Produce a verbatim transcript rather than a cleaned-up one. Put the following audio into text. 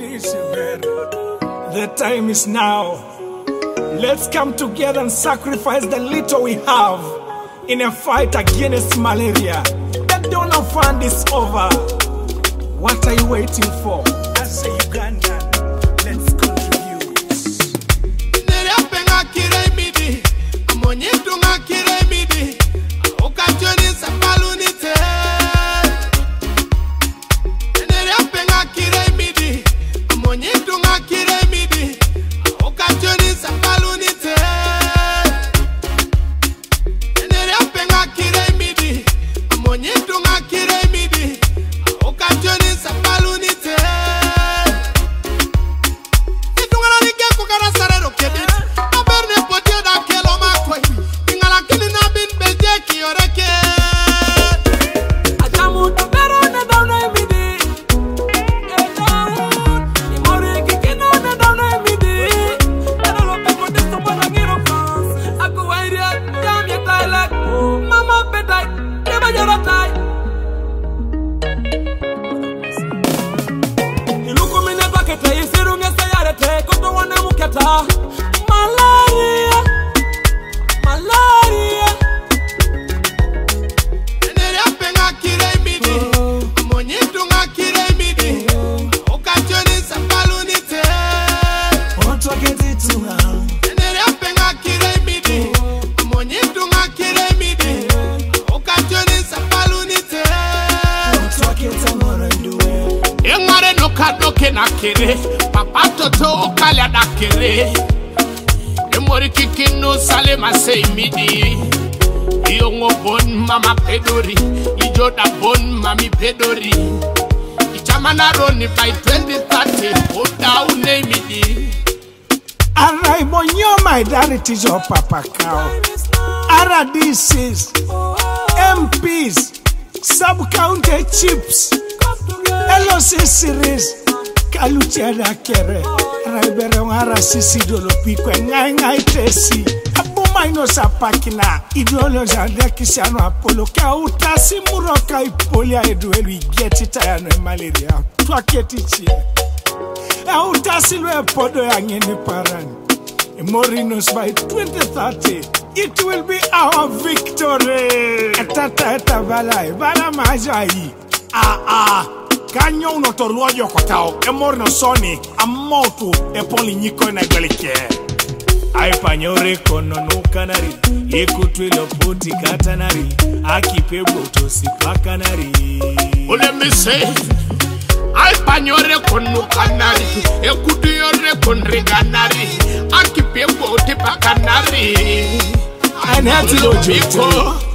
The time is now. Let's come together and sacrifice the little we have in a fight against malaria. The donor fund is over. What are you waiting for? I say Uganda, let's contribute. Malaria, malaria. Enere penga kiremidi, amonyetu nga kiremidi. Okachoni sapalunite. Want to get it to now. Enere penga kiremidi, amonyetu nga kiremidi. Okachoni sapalunite. Want to get tomorrow do it. Engare no kadoke na kere. Papa toto okala na kere. Emori kikino sale masei midi. Iyongo bon mama pedori. Ijoda bon mami pedori. Ichamana roni by twenty thirty. Oda une midi. Arai bonyo my daddy is your papa cow. Ara D Cs, M Ps, sub-county chips, L O C series. Kalutia da kere, raibere ngara sisi Dolopiiko ngai ngai tesi. Abuma ino sapakina, ideology ande kisiano apolo. Ka utasi muroka ipolia eduelu igeti tayano malaria. Twaketi chie. Ka utasi lwe podo ya ngene parani. Morinos by twenty thirty, it will be our victory. Etata eta balai, bala majai. Ah ah. Kanyo no toruojo kotao, emor no soni, amotu, epoli nyiko na gwelike. Ai panyore kono nukanari, ekutu ilo puti katanari, akipebo tosi pakanari. Oh, let me say, ai panyore kono kanari, ekutu yore konreganari, akipebo tosi pakanari. Anati Dolopiiko.